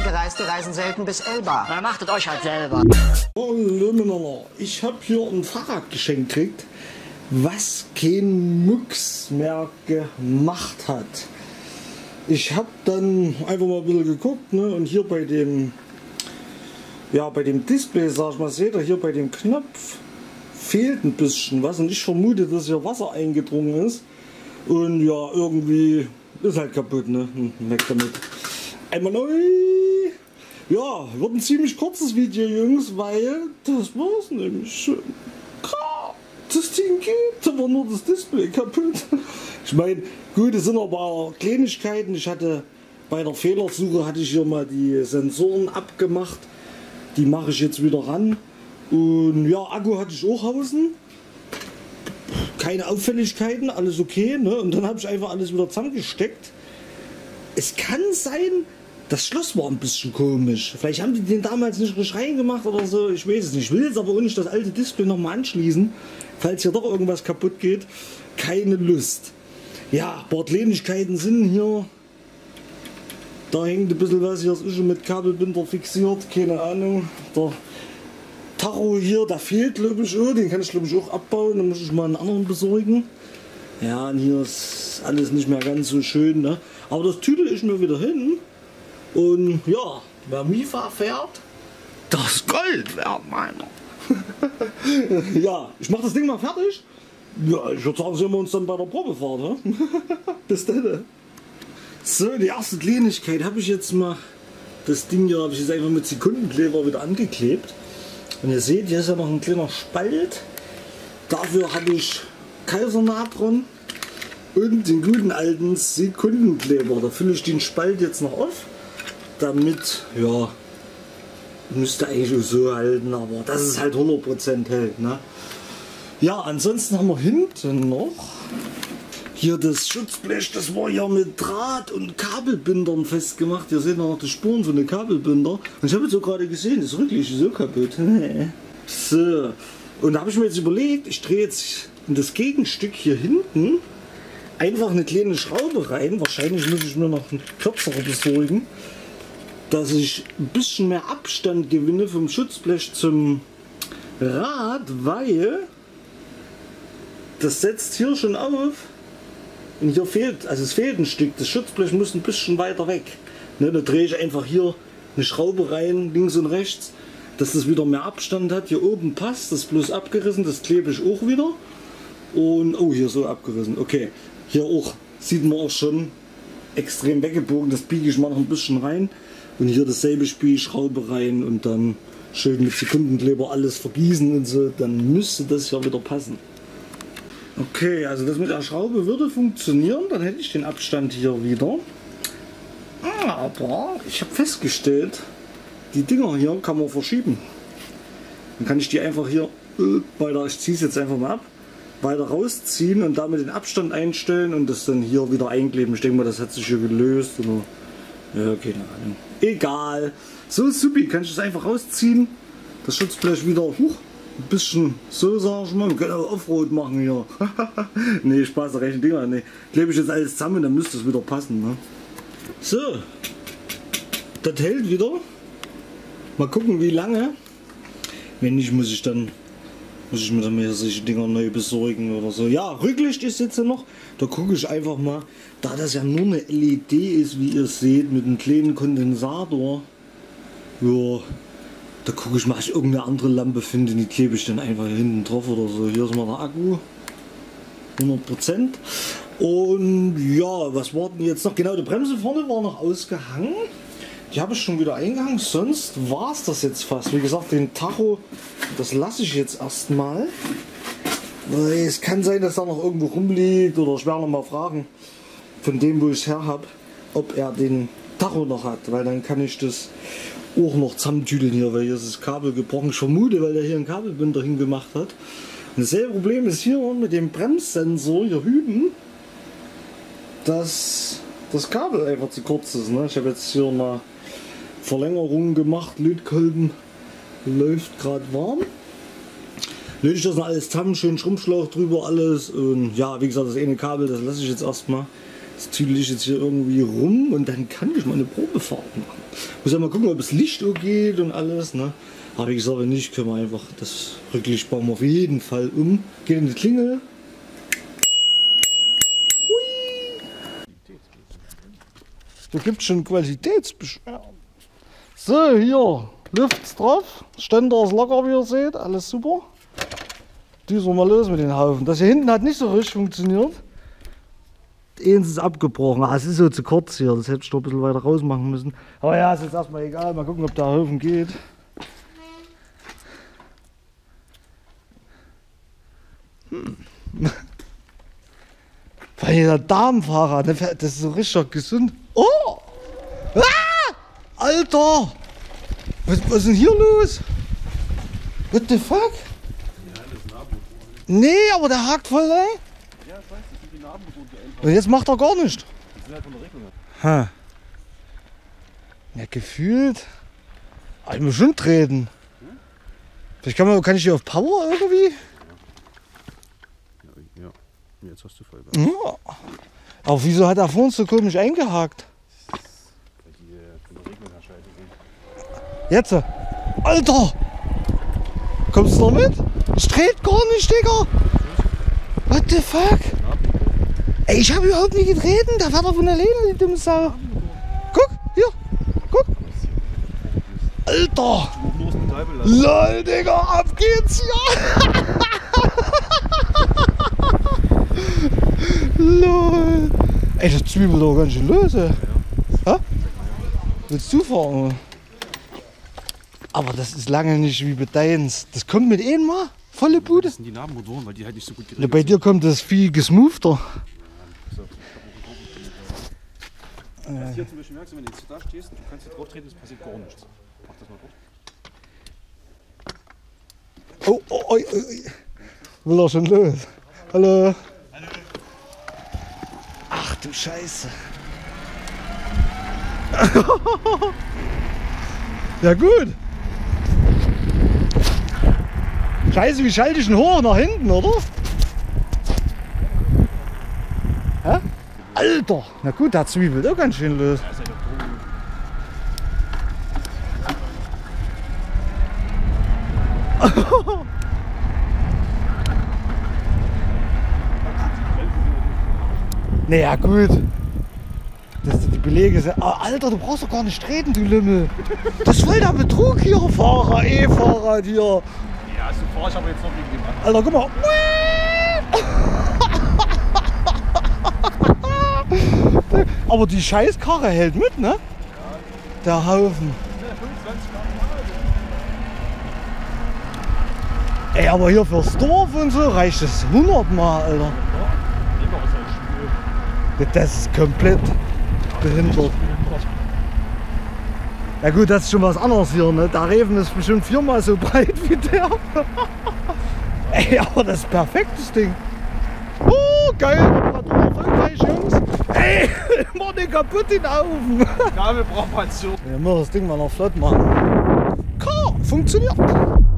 gereist, die reisen selten bis Elba. Na, machtet euch halt selber. Hallo, ich habe hier ein Fahrrad geschenkt gekriegt, was kein Mucks mehr gemacht hat. Ich habe dann einfach mal ein bisschen geguckt, ne, und hier bei dem Display, sag ich mal, seht ihr hier bei dem Knopf fehlt ein bisschen was und ich vermute, dass hier Wasser eingedrungen ist und ja, irgendwie ist halt kaputt, ne, weg damit. Einmal neu. Ja, wird ein ziemlich kurzes Video, Jungs, weil das war's nämlich. Das Ding geht, aber nur das Display kaputt. Ich meine, gut, es sind aber auch Kleinigkeiten. Ich hatte bei der Fehlersuche hatte ich hier mal die Sensoren abgemacht. Die mache ich jetzt wieder ran. Und ja, Akku hatte ich auch außen. Keine Auffälligkeiten, alles okay, ne? Und dann habe ich einfach alles wieder zusammengesteckt. Es kann sein, das Schloss war ein bisschen komisch. Vielleicht haben die den damals nicht richtig reingemacht oder so. Ich weiß es nicht. Ich will jetzt aber auch nicht das alte Display nochmal anschließen, falls hier doch irgendwas kaputt geht. Keine Lust. Ja, ein paar Kleinigkeiten sind hier. Da hängt ein bisschen was. Hier ist schon mit Kabelbinder fixiert. Keine Ahnung. Der Tacho hier, der fehlt, glaube ich, auch. Den kann ich, glaube ich, auch abbauen. Dann muss ich mal einen anderen besorgen. Ja, und hier ist alles nicht mehr ganz so schön, ne? Aber das tüdel ich mir wieder hin. Und ja, wer Mifa fährt, das Gold wert, meiner. Ja, ich mach das Ding mal fertig. Ja, ich würde sagen, sehen wir uns dann bei der Probefahrt. Ne? Bis dann. So, die erste Kleinigkeit habe ich jetzt mal. Das Ding hier habe ich jetzt einfach mit Sekundenkleber wieder angeklebt. Und ihr seht, hier ist ja noch ein kleiner Spalt. Dafür habe ich Kaisernatron und den guten alten Sekundenkleber. Da fülle ich den Spalt jetzt noch auf. Damit, ja, müsste eigentlich so halten, aber das ist halt 100% hält, ne? Ja, ansonsten haben wir hinten noch hier das Schutzblech, das war ja mit Draht und Kabelbindern festgemacht. Ihr seht noch die Spuren von den Kabelbinder. Und ich habe jetzt so gerade gesehen, das Rücklicht ist so kaputt. So, und da habe ich mir jetzt überlegt, ich drehe jetzt in das Gegenstück hier hinten einfach eine kleine Schraube rein. Wahrscheinlich muss ich mir noch eine kürzere besorgen, dass ich ein bisschen mehr Abstand gewinne vom Schutzblech zum Rad, weil das setzt hier schon auf und hier fehlt, also es fehlt ein Stück, das Schutzblech muss ein bisschen weiter weg. Ne, da drehe ich einfach hier eine Schraube rein, links und rechts, dass das wieder mehr Abstand hat. Hier oben passt, das ist bloß abgerissen, das klebe ich auch wieder. Und oh, hier so abgerissen, okay. Hier auch, sieht man auch schon, extrem weggebogen, das biege ich mal noch ein bisschen rein. Und hier dasselbe Spiel, Schraube rein und dann schön mit Sekundenkleber alles vergießen und so, dann müsste das ja wieder passen. Okay, also das mit der Schraube würde funktionieren, dann hätte ich den Abstand hier wieder. Aber ich habe festgestellt, die Dinger hier kann man verschieben. Dann kann ich die einfach hier weiter, ich ziehe es jetzt einfach mal ab, weiter rausziehen und damit den Abstand einstellen und das dann hier wieder einkleben. Ich denke mal, das hat sich hier gelöst oder ja, keine Ahnung. Egal. So supi, kann ich das einfach rausziehen. Das Schutzblech wieder ein bisschen so, sag ich mal. Wir können auch Offroad machen hier. Ne, Spaß, der rechten Dinger. Ne, klebe ich jetzt alles zusammen, dann müsste es wieder passen. Ne? So. Das hält wieder. Mal gucken, wie lange. Wenn nicht, muss ich mir dann mehr solche Dinger neu besorgen oder so. Ja, Rücklicht ist jetzt noch. Da gucke ich einfach mal, da das ja nur eine LED ist, wie ihr seht, mit einem kleinen Kondensator. Ja, da gucke ich mal, ob ich irgendeine andere Lampe finde, die klebe ich dann einfach hier hinten drauf oder so. Hier ist mal der Akku. 100%. Und ja, was war denn jetzt noch? Genau, die Bremse vorne war noch ausgehangen. Die habe ich schon wieder eingehangen, sonst war es das jetzt fast. Wie gesagt, den Tacho, das lasse ich jetzt erstmal. Es kann sein, dass er noch irgendwo rumliegt oder ich werde noch mal fragen von dem, wo ich es her habe, ob er den Tacho noch hat, weil dann kann ich das auch noch zusammentüdeln hier, weil hier ist das Kabel gebrochen. Ich vermute, weil er hier einen Kabelbinder hingemacht hat. Und dasselbe Problem ist hier mit dem Bremssensor hier hüben, dass das Kabel einfach zu kurz ist. Ne? Ich habe jetzt hier mal Verlängerung gemacht, Lötkolben läuft gerade warm. Löte ich das noch alles zusammen, schön Schrumpfschlauch drüber alles und ja, wie gesagt, das eine Kabel, das lasse ich jetzt erstmal. Das tüdel ich jetzt hier irgendwie rum und dann kann ich mal eine Probefahrt machen. Muss ja mal gucken, ob das Licht geht und alles. Ne? Aber wie gesagt, wenn nicht, können wir einfach das Rücklicht bauen wir auf jeden Fall um. Geht in die Klingel. Da gibt es schon Qualitätsbeschwerden. So, hier, Lüft's drauf. Ständer ist locker, wie ihr seht. Alles super. Düsen wir mal los mit den Haufen. Das hier hinten hat nicht so richtig funktioniert. Eins ist abgebrochen. Ah, es ist so zu kurz hier. Das hätte ich doch ein bisschen weiter raus machen müssen. Aber ja, ist jetzt erstmal egal. Mal gucken, ob der Haufen geht. Weil hier der Damenfahrer, das ist so richtig gesund. Oh! Ah! Alter! Was ist denn hier los? What the fuck? Nee, aber der hakt voll rein. Ja, ich weiß, das sind die Narbenmotoren. Und jetzt macht er gar nichts. Die sind halt von der Regelung. Ha. Ja, gefühlt. Aber ich muss schon treten. Vielleicht kann ich hier auf Power irgendwie? Ja, jetzt hast du voll. Ja. Aber wieso hat er vor uns so komisch eingehakt? Weil die von der Regelung her scheiße sind. Jetzt! Alter! Kommst du noch mit? Es dreht gar nicht, Digga! What the fuck? Ey, ich habe überhaupt nicht getreten, da war doch von alleine die dumme Sau. Guck, hier, guck! Alter! LOL, Digga, ab geht's, ja! LOL! Ey, das zwiebelt doch ganz schön los, ey. Ja. Willst du fahren? Aber das ist lange nicht wie bei deins. Das kommt mit einmal? Volle Bude? Das sind die Narbenmotoren, weil die halt nicht so gut geregelt Ja, bei dir kommt das viel gesmoother. Was hier zum Beispiel merkst, wenn du jetzt da stehst und du kannst hier drauf treten, es passiert gar nichts. Mach das mal kurz. Oh, oh, oh, oh. Will er schon los? Hallo? Ach du Scheiße. Ja gut. Scheiße, wie schalte ich denn hoch? Nach hinten, oder? Hä? Alter! Na gut, der zwiebelt auch ganz schön los. Naja gut. Die Belege sind. Oh, Alter, du brauchst doch gar nicht treten, du Lümmel. Das ist voll der Betrug hier, Fahrer, E-Fahrrad hier. Ja, so fahr ich aber jetzt noch wegen dem anderen. Alter, guck mal. Aber die Scheißkarre hält mit, ne? Der Haufen. Ey, aber hier fürs Dorf und so reicht es 100 Mal, Alter. Das ist komplett behindert. Ja gut, das ist schon was anderes hier, ne? Der Reifen ist bestimmt 4-mal so breit wie der. Ey, aber das ist perfekt, das Ding. Oh, geil, Reparatur erfolgreich, Jungs. Ey, immer den kaputt den Haufen. Kabelbrakation. Ja, wir müssen das Ding mal noch flott machen. Funktioniert.